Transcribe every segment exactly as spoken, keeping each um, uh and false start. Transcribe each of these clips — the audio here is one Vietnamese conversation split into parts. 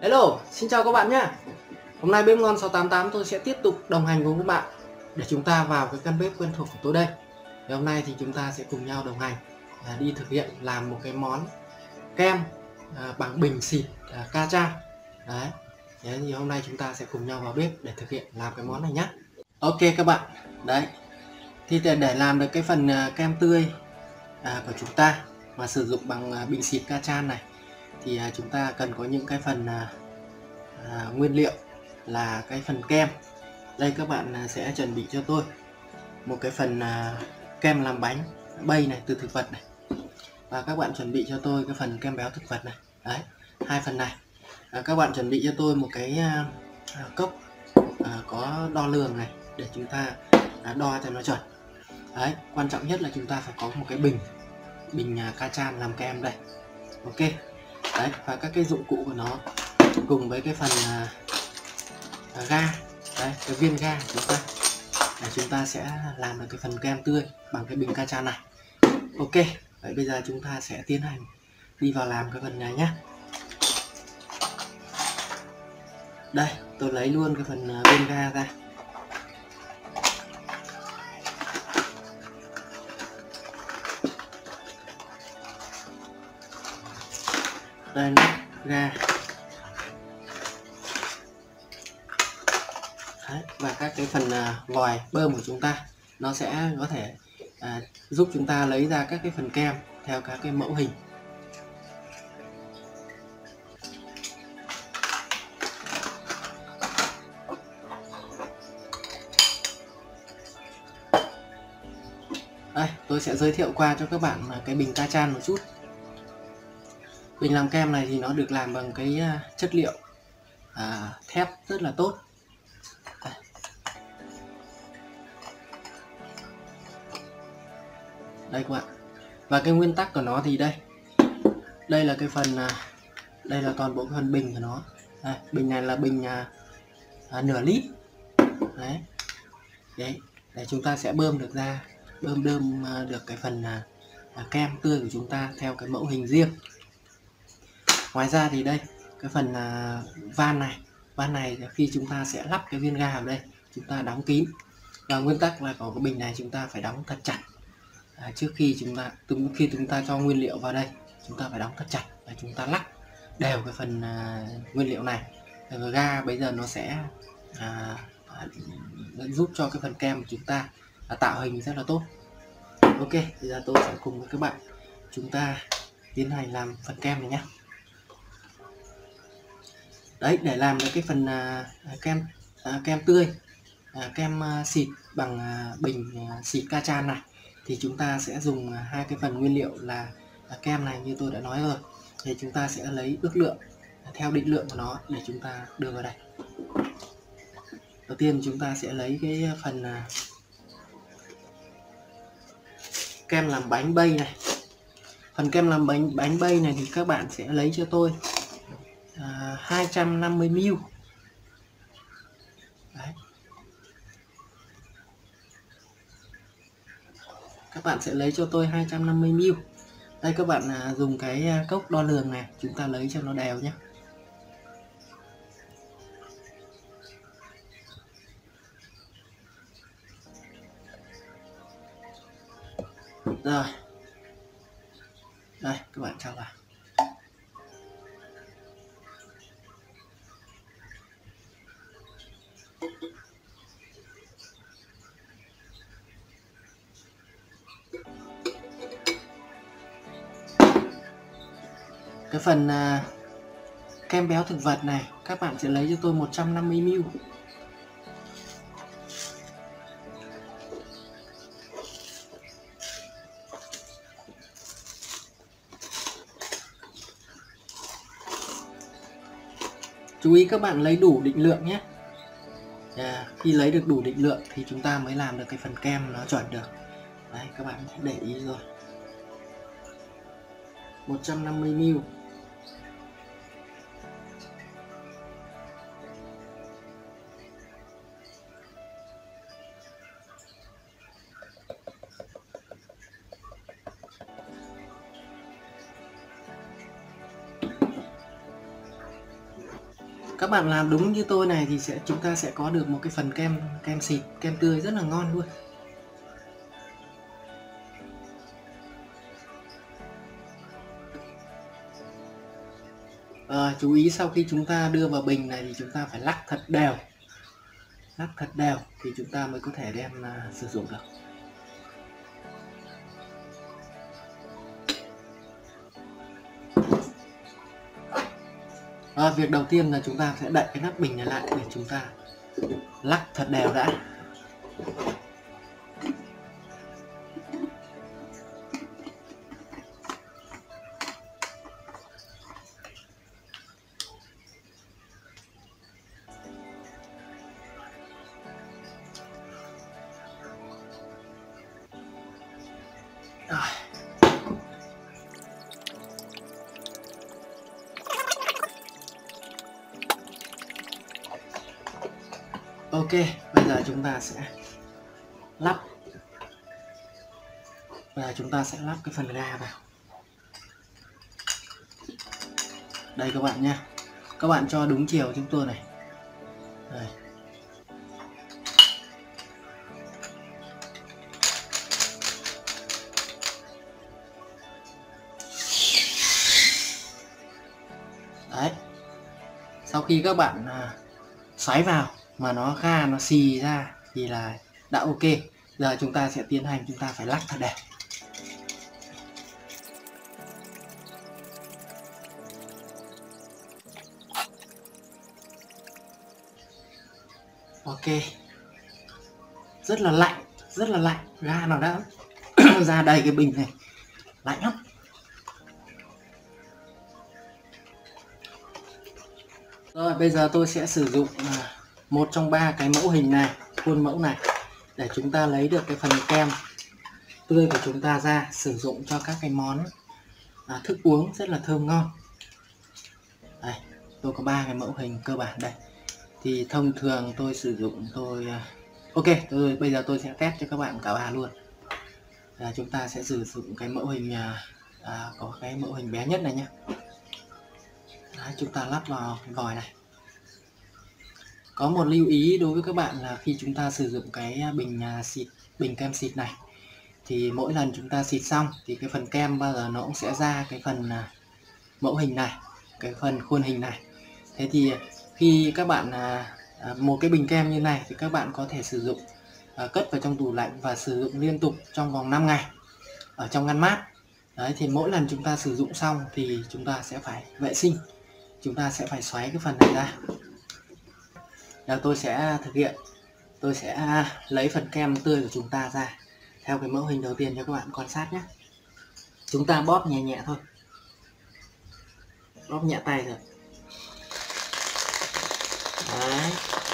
Hello, xin chào các bạn nhé. Hôm nay Bếp Ngon sáu tám tám tôi sẽ tiếp tục đồng hành cùng các bạn để chúng ta vào cái căn bếp quen thuộc của tôi đây. Thì hôm nay thì chúng ta sẽ cùng nhau đồng hành à, đi thực hiện làm một cái món kem à, bằng bình xịt à, Kachan. Đấy. Thế thì hôm nay chúng ta sẽ cùng nhau vào bếp để thực hiện làm cái món này nhé. Ok các bạn. Đấy. Thì để, để làm được cái phần à, kem tươi à, của chúng ta mà sử dụng bằng à, bình xịt Kachan này thì à, chúng ta cần có những cái phần à, à, nguyên liệu là cái phần kem. Đây các bạn à, sẽ chuẩn bị cho tôi một cái phần à, kem làm bánh bay này từ thực vật này, và các bạn chuẩn bị cho tôi cái phần kem béo thực vật này. Đấy, hai phần này. À, các bạn chuẩn bị cho tôi một cái à, à, cốc à, có đo lường này để chúng ta à, đo cho nó chuẩn. Đấy, quan trọng nhất là chúng ta phải có một cái bình bình à, Kachan làm kem đây. Ok. Đấy, và các cái dụng cụ của nó cùng với cái phần à, à, ga, đây cái viên ga của chúng ta để chúng ta sẽ làm được cái phần kem tươi bằng cái bình Kachan này. Ok, vậy bây giờ chúng ta sẽ tiến hành đi vào làm cái phần này nhé. Đây, tôi lấy luôn cái phần à, viên ga ra. Đây nắp ga. Đấy, và các cái phần à, vòi bơm của chúng ta nó sẽ có thể à, giúp chúng ta lấy ra các cái phần kem theo các cái mẫu hình. Đây, tôi sẽ giới thiệu qua cho các bạn cái bình Kachan một chút. Bình làm kem này thì nó được làm bằng cái chất liệu à, thép rất là tốt. Đây. Đây các bạn. Và cái nguyên tắc của nó thì đây. Đây là cái phần à, đây là toàn bộ cái phần bình của nó. Đây, bình này là bình à, à, nửa lít. Đấy. Đấy, để chúng ta sẽ bơm được ra, bơm đơm à, được cái phần à, à, kem tươi của chúng ta theo cái mẫu hình riêng. Ngoài ra thì đây, cái phần à, van này, van này khi chúng ta sẽ lắp cái viên ga vào đây, chúng ta đóng kín. Và nguyên tắc là có cái bình này chúng ta phải đóng thật chặt. À, trước khi chúng ta khi chúng ta cho nguyên liệu vào đây, chúng ta phải đóng thật chặt và chúng ta lắc đều cái phần à, nguyên liệu này. Rồi ga bây giờ nó sẽ à, à, giúp cho cái phần kem của chúng ta à, tạo hình rất là tốt. Ok, bây giờ tôi sẽ cùng với các bạn chúng ta tiến hành làm phần kem này nhé. Đấy, để làm được cái phần à, kem à, kem tươi à, kem à, xịt bằng à, bình à, xịt Kachan này thì chúng ta sẽ dùng à, hai cái phần nguyên liệu là à, kem này như tôi đã nói rồi. Thì chúng ta sẽ lấy ước lượng à, theo định lượng của nó để chúng ta đưa vào đây. Đầu tiên chúng ta sẽ lấy cái phần à, kem làm bánh bay này. Phần kem làm bánh bánh bay này thì các bạn sẽ lấy cho tôi à, hai trăm năm mươi mi li lít. Đấy. Các bạn sẽ lấy cho tôi hai trăm năm mươi mi li lít. Đây các bạn à, dùng cái à, cốc đo lường này, chúng ta lấy cho nó đều nhé. Rồi. Đây các bạn cho vào. Cái phần à, kem béo thực vật này các bạn sẽ lấy cho tôi một trăm năm mươi mi li lít. Chú ý các bạn lấy đủ định lượng nhé. À, khi lấy được đủ định lượng thì chúng ta mới làm được cái phần kem nó chuẩn được. Đấy, các bạn để ý rồi. một trăm năm mươi mi li lít. Các bạn làm đúng như tôi này thì sẽ chúng ta sẽ có được một cái phần kem kem xịt, kem tươi rất là ngon luôn. À, chú ý sau khi chúng ta đưa vào bình này thì chúng ta phải lắc thật đều, lắc thật đều thì chúng ta mới có thể đem uh, sử dụng được. À, việc đầu tiên là chúng ta sẽ đậy cái nắp bình này lại để chúng ta lắc thật đều đã. Rồi. Ok, bây giờ chúng ta sẽ lắp và chúng ta sẽ lắp cái phần ga vào. Đây các bạn nha, các bạn cho đúng chiều chúng tôi này. Đây. Đấy. Sau khi các bạn à, xoáy vào mà nó ga nó xì ra thì là đã ok. Giờ chúng ta sẽ tiến hành, chúng ta phải lắc thật đẹp. Ok. Rất là lạnh, rất là lạnh, ga nó đã ra đầy cái bình này. Lạnh lắm. Rồi bây giờ tôi sẽ sử dụng một trong ba cái mẫu hình này, khuôn mẫu này để chúng ta lấy được cái phần kem tươi của chúng ta ra sử dụng cho các cái món à, thức uống rất là thơm ngon. Đây, tôi có ba cái mẫu hình cơ bản đây. Thì thông thường tôi sử dụng tôi ok, tôi bây giờ tôi sẽ test cho các bạn cả ba luôn. À, chúng ta sẽ sử dụng cái mẫu hình à, có cái mẫu hình bé nhất này nhé. Đấy, chúng ta lắp vào cái vòi này. Có một lưu ý đối với các bạn là khi chúng ta sử dụng cái bình xịt, bình kem xịt này thì mỗi lần chúng ta xịt xong thì cái phần kem bao giờ nó cũng sẽ ra cái phần mẫu hình này, cái phần khuôn hình này. Thế thì khi các bạn một cái bình kem như này thì các bạn có thể sử dụng cất vào trong tủ lạnh và sử dụng liên tục trong vòng năm ngày ở trong ngăn mát. Đấy, thì mỗi lần chúng ta sử dụng xong thì chúng ta sẽ phải vệ sinh, chúng ta sẽ phải xoáy cái phần này ra. Giờ tôi sẽ thực hiện, tôi sẽ lấy phần kem tươi của chúng ta ra theo cái mẫu hình đầu tiên cho các bạn quan sát nhé. Chúng ta bóp nhẹ nhẹ thôi, bóp nhẹ tay rồi. Đấy.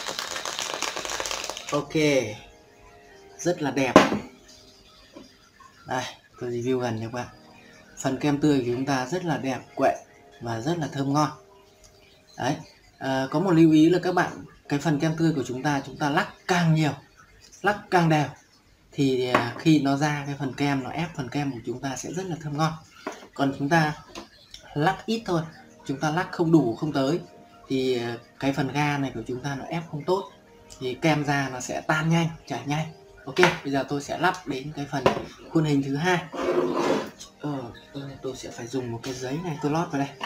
Ok, rất là đẹp. Đây, tôi review gần cho các bạn. Phần kem tươi của chúng ta rất là đẹp, quậy và rất là thơm ngon. Đấy, à, có một lưu ý là các bạn, cái phần kem tươi của chúng ta chúng ta lắc càng nhiều, lắc càng đều thì khi nó ra cái phần kem, nó ép phần kem của chúng ta sẽ rất là thơm ngon. Còn chúng ta lắc ít thôi, chúng ta lắc không đủ, không tới thì cái phần ga này của chúng ta nó ép không tốt thì kem ra nó sẽ tan nhanh, chảy nhanh. Ok, bây giờ tôi sẽ lắp đến cái phần khuôn hình thứ hai. Ờ, tôi, tôi sẽ phải dùng một cái giấy này tôi lót vào đây.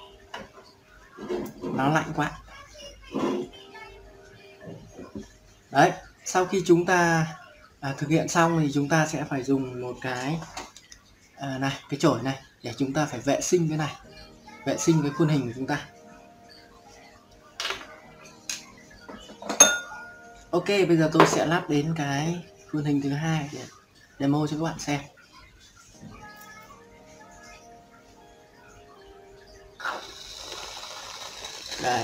Nó lạnh quá. Đấy, sau khi chúng ta à, thực hiện xong thì chúng ta sẽ phải dùng một cái à, này, cái chổi này để chúng ta phải vệ sinh cái này, vệ sinh cái khuôn hình của chúng ta. Ok, bây giờ tôi sẽ lắp đến cái khuôn hình thứ hai để demo cho các bạn xem. Đây.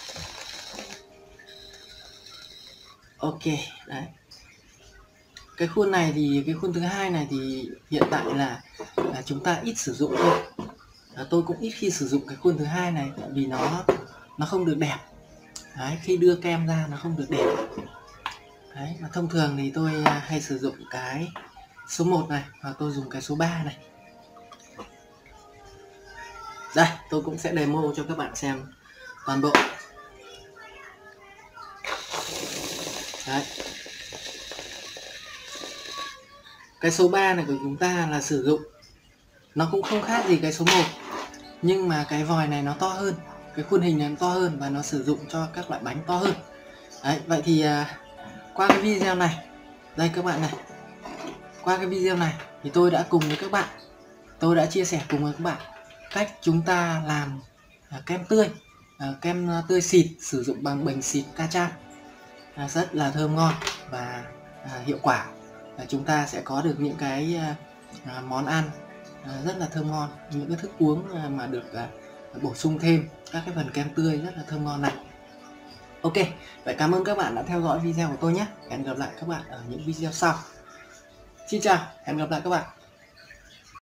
Ok, đấy. Cái khuôn này thì cái khuôn thứ hai này thì hiện tại là, là chúng ta ít sử dụng thôi. À, tôi cũng ít khi sử dụng cái khuôn thứ hai này tại vì nó nó không được đẹp. Đấy, khi đưa kem ra nó không được đẹp. Đấy, mà thông thường thì tôi hay sử dụng cái số một này và tôi dùng cái số ba này. Đây, tôi cũng sẽ demo cho các bạn xem toàn bộ. Đấy. Cái số ba này của chúng ta là sử dụng, nó cũng không khác gì cái số một, nhưng mà cái vòi này nó to hơn, cái khuôn hình này nó to hơn và nó sử dụng cho các loại bánh to hơn. Đấy, vậy thì à, qua cái video này, đây các bạn này, qua cái video này thì tôi đã cùng với các bạn, tôi đã chia sẻ cùng với các bạn cách chúng ta làm à, kem tươi, à, kem tươi xịt sử dụng bằng bình xịt Kachan, à, rất là thơm ngon và à, hiệu quả. À, chúng ta sẽ có được những cái à, à, món ăn à, rất là thơm ngon, những cái thức uống à, mà được à, bổ sung thêm các cái phần kem tươi rất là thơm ngon này. Ok, vậy cảm ơn các bạn đã theo dõi video của tôi nhé. Hẹn gặp lại các bạn ở những video sau. Xin chào, hẹn gặp lại các bạn.